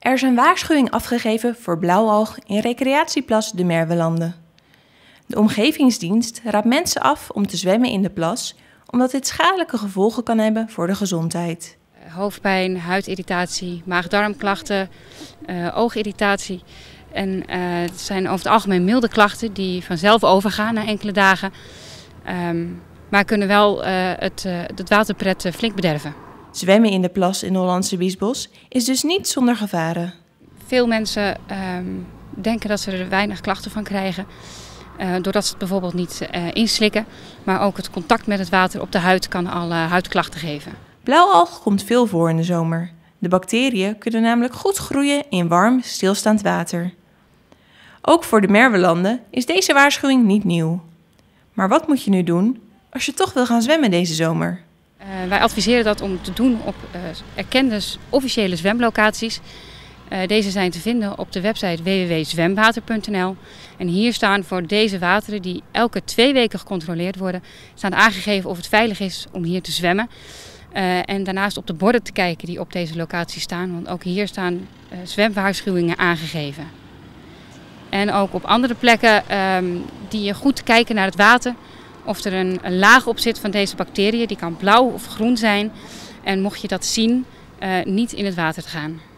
Er is een waarschuwing afgegeven voor blauwalg in recreatieplas de Merwelanden. De omgevingsdienst raadt mensen af om te zwemmen in de plas, omdat dit schadelijke gevolgen kan hebben voor de gezondheid. Hoofdpijn, huidirritatie, maag-darmklachten, oogirritatie. En het zijn over het algemeen milde klachten die vanzelf overgaan na enkele dagen. Maar kunnen wel het waterpret flink bederven. Zwemmen in de plas in Hollandse Biesbos is dus niet zonder gevaren. Veel mensen denken dat ze er weinig klachten van krijgen. Doordat ze het bijvoorbeeld niet inslikken. Maar ook het contact met het water op de huid kan al huidklachten geven. Blauwalg komt veel voor in de zomer. De bacteriën kunnen namelijk goed groeien in warm, stilstaand water. Ook voor de Merwelanden is deze waarschuwing niet nieuw. Maar wat moet je nu doen als je toch wil gaan zwemmen deze zomer? Wij adviseren dat om te doen op erkende officiële zwemlocaties. Deze zijn te vinden op de website www.zwemwater.nl. En hier staan voor deze wateren, die elke 2 weken gecontroleerd worden, staan aangegeven of het veilig is om hier te zwemmen. En daarnaast op de borden te kijken die op deze locatie staan, want ook hier staan zwemwaarschuwingen aangegeven. En ook op andere plekken die je goed kijken naar het water, of er een laag op zit van deze bacteriën, die kan blauw of groen zijn. En mocht je dat zien, niet in het water te gaan.